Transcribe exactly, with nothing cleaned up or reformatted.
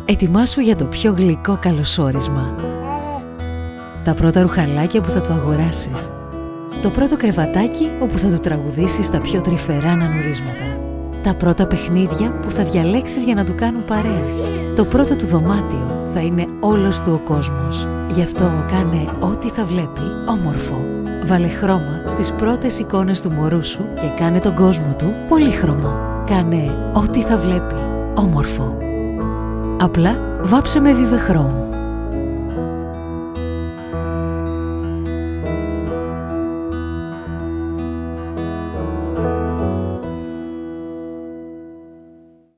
Ετοιμάσου για το πιο γλυκό καλωσόρισμα. Τα πρώτα ρουχαλάκια που θα του αγοράσεις. Το πρώτο κρεβατάκι όπου θα του τραγουδήσεις τα πιο τρυφερά νανουρίσματα. Τα πρώτα παιχνίδια που θα διαλέξεις για να του κάνουν παρέα. Το πρώτο του δωμάτιο θα είναι όλος του ο κόσμος. Γι' αυτό κάνε ό,τι θα βλέπει όμορφο. Βάλε χρώμα στις πρώτες εικόνες του μωρού σου και κάνε τον κόσμο του πολύχρωμο. Κάνε ό,τι θα βλέπει όμορφο. Απλά βάψε με Vivechrome.